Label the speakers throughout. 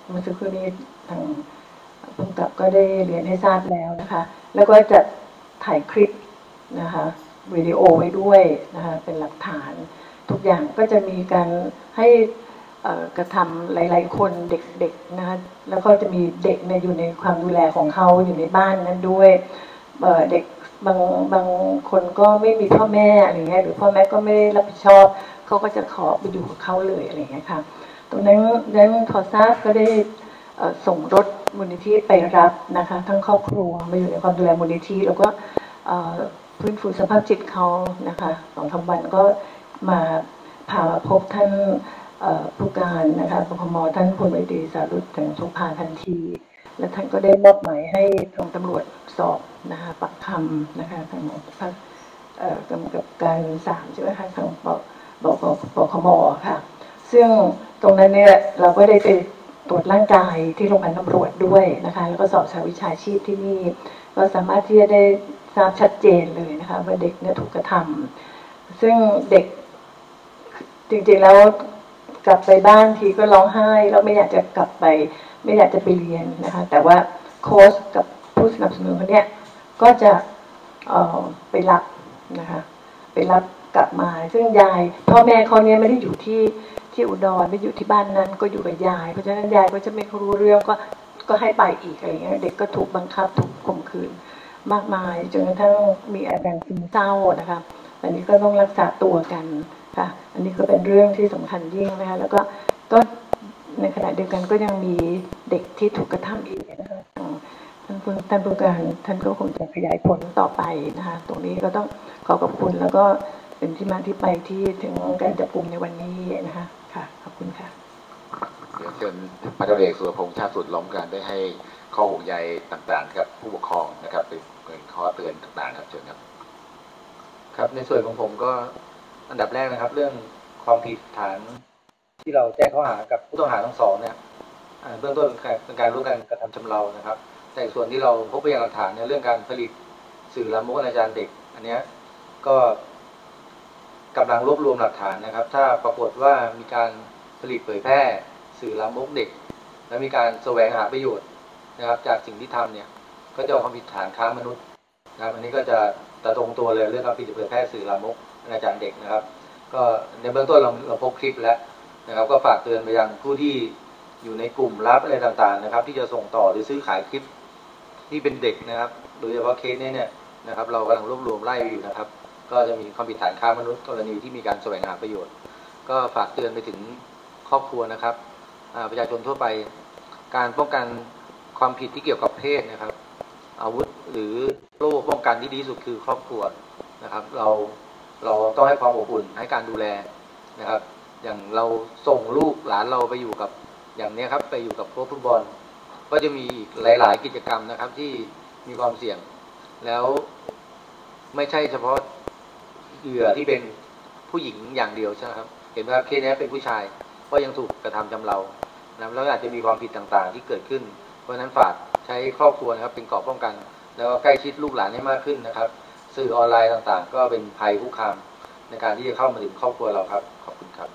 Speaker 1: เมื่อสักครู่นี้ทางผู้กำกับก็ได้เรียนให้ทราบแล้วนะคะแล้วก็จะถ่ายคลิปนะคะวิดีโอไว้ด้วยนะคะเป็นหลักฐานทุกอย่างก็จะมีการให้กระทำหลายๆคนเด็กๆนะคะแล้วก็จะมีเด็กอยู่ในความดูแลของเขาอยู่ในบ้านนั้นด้วยเด็กบางคนก็ไม่มีพ่อแม่อะไรเงี้ยหรือพ่อแม่ก็ไม่ได้รับผิดชอบเขาก็จะขอไปอยู่กับเขาเลยอะไรเงี้ยค่ะตรงนั้นพอทราบก็ได้ส่งรถมูลนิธิไปรับนะคะทั้งครอบครัวมาอยู่ในความดูแลมูลนิธิแล้วก็ฟื้นฟูสภาพจิตเขานะคะ2-3 วันก็มาพาพบท่านผู้การนะคะปคม.ท่านพลวดีสารุตถึงทุกพาทันทีและท่านก็ได้มอบหมายให้ทางตำรวจสอบนะคะปักคำนะคะทางกำกับการ3ใช่ไหมคะทางปคม.ค่ะซึ่งตรงนั้นเนี่ยเราก็ได้ไปตรวจร่างกายที่โรงพยาบาลตำรวจด้วยนะคะแล้วก็สอบสาวิชาชีพที่นี่ก็สามารถที่จะได้ทราบชัดเจนเลยนะคะว่าเด็กเนี่ยถูกกระทำซึ่งเด็กจริงๆแล้วกลับไปบ้านทีก็ร้องไห้แล้วไม่อยากจะกลับไปไม่อยากจะไปเรียนนะคะแต่ว่าโค้ชกับผู้สนับสนุนคนนี้ก็จะไปรับนะคะไปรับกลับมาซึ่งยายพ่อแม่เขาเนี่ยไม่ได้อยู่ที่อุดรไม่อยู่ที่บ้านนั้นก็อยู่กับยายเพราะฉะนั้นยายก็จะไม่รู้เรื่องก็ให้ไปอีกอะไรเงี้ยเด็กก็ถูกบังคับถูกข่มขืนมากมายจนกระทั่งมีอาการซึมเศร้านะคะอันนี้ก็ต้องรักษาตัวกันค่ะอันนี้ก็เป็นเรื่องที่สำคัญยิ่งนะคะแล้วก็ในขณะเดียวกันก็ยังมีเด็กที่ถูกกระทำอีกนะคะท่านผู้การท่านก็คงจะขยายผลต่อไปนะคะตรงนี้ก็ต้องขอบคุณแล้วก็เป็นที่มาที่ไปที่ถึงการจับกุมในวันนี้นะคะค่ะขอบคุณค่ะ
Speaker 2: เดี๋ยวเชิญพันตำรวจเอกสุรพงษ์ชาติสุดล้อมการได้ให้ข้อห่วงใยต่างๆกับผู้ปกครองนะครับเป็นข้อเตือนต่างๆครับเชิญครับ
Speaker 3: ครับในส่วนของผมก็อันดับแรกนะครับเรื่องความผิดฐานที่เราแจ้งข้อหากับผู้ต้องหาทั้งสองเนี่ยเบื้องต้นเป็นการร่วมกันกระทำชำเรานะครับแต่ส่วนที่เราพบพยานหลักฐานในเรื่องการผลิตสื่อลามกอนาจารเด็กอันนี้ก็กำลังรวบรวมหลักฐานนะครับถ้าปรากฏว่ามีการผลิตเผยแพร่สื่อลามกเด็กและมีการแสวงหาประโยชน์นะครับจากสิ่งที่ทำเนี่ยก็จะความผิดฐานค้ามนุษย์นะครับอันนี้ก็จะตรงตัวเลยเรื่องการผลิตเผยแพร่สื่อลามกอนาจารเด็กนะครับก็ในเบื้องต้นเราพบคลิปแล้วนะครับก็ฝากเตือนไปยังผู้ที่อยู่ในกลุ่มลับอะไรต่างๆนะครับที่จะส่งต่อหรือซื้อขายคลิปที่เป็นเด็กนะครับโดยเฉพาะเคสนี้เนี่ยนะครับเรากำลังรวบรวมไล่อยู่นะครับก็จะมีความผิดฐานค้ามนุษย์กรณีที่มีการแสวงหาประโยชน์ก็ฝากเตือนไปถึงครอบครัวนะครับประชาชนทั่วไปการป้องกันความผิดที่เกี่ยวกับเพศนะครับอาวุธหรือโล่ป้องกันที่ดีที่สุดคือครอบครัวนะครับเราต้องให้ความอบอุ่นให้การดูแลนะครับอย่างเราส่งลูกหลานเราไปอยู่กับอย่างนี้ครับไปอยู่กับพวกฟุตบอลก็จะมีอีกหลายๆกิจกรรมนะครับที่มีความเสี่ยงแล้วไม่ใช่เฉพาะเหยื่อที่เป็นผู้หญิงอย่างเดียวใช่ไหมครับเห็นไหมครับเคสนี้เป็นผู้ชายก็ยังถูกกระทำชำเรานะแล้วอาจจะมีความผิดต่างๆที่เกิดขึ้นเพราะฉะนั้นฝากใช้ครอบครัวนะครับเป็นเกราะป้องกันแล้วก็ใกล้ชิดลูกหลานให้มากขึ้นนะครับสื่อออนไลน์ต่างๆก็เป็นภัยคุกคามในการที่จะเข้ามาถึงครอบครัวเราครับขอบคุณครับ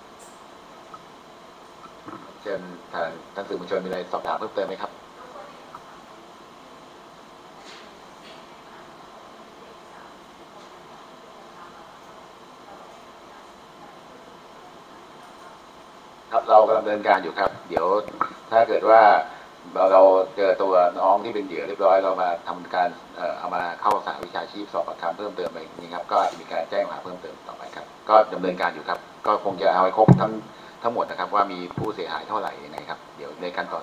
Speaker 2: เชิญท่านสื่อมวลชนมีอะไรสอบถามเพิ่มเติมไหมครับครับเรากำลังดำเนินการอยู่ครับเดี๋ยวถ้าเกิดว่าเราเจอตัวน้องที่เป็นเหยื่อเรียบร้อยเรามาทำการเอามาเข้าสหวิชาชีพสอบปากคำเพิ่มเติมอะไรอย่างนี้ครับก็มีการแจ้งมาเพิ่มเติมต่อไปครับก็ดำเนินการอยู่ครับก็คงจะเอาให้ครบทั้งหมดนะครับว่ามีผู้เสียหายเท่าไหร่ยังไงครับเดี๋ยวในขั้นตอน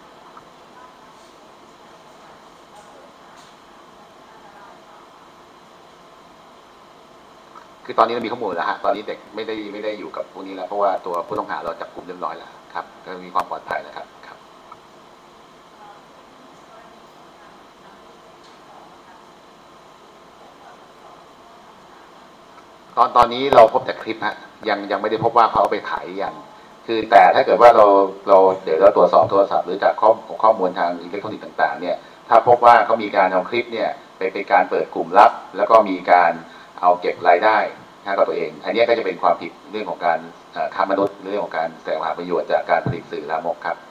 Speaker 2: คือตอนนี้เรามีข้อมูลแล้วฮะตอนนี้เด็กไม่ได้อยู่กับพวกนี้แล้วเพราะว่าตัวผู้ต้องหาเราจับกลุ่มเรียบร้อยแล้วครับก็มีความปลอดภัยแล้วครับตอนนี้เราพบแต่คลิปฮะยังไม่ได้พบว่าเขาเอาไปขายอย่างคือแต่ถ้าเกิดว่าเราเดี๋ยวเราตรวจสอบโทรศัพท์หรือจากข้อมูลทางอิเล็กทรอนิกส์ต่างๆเนี่ยถ้าพบว่าเขามีการเอาคลิปเนี่ยเป็นการเปิดกลุ่มลับแล้วก็มีการเอาเก็บรายได้ให้กับตัวเองอันนี้ก็จะเป็นความผิดเรื่องของการค้ามนุษย์เรื่องของการแสวงหาประโยชน์จากการผลิตสื่อลามกครับ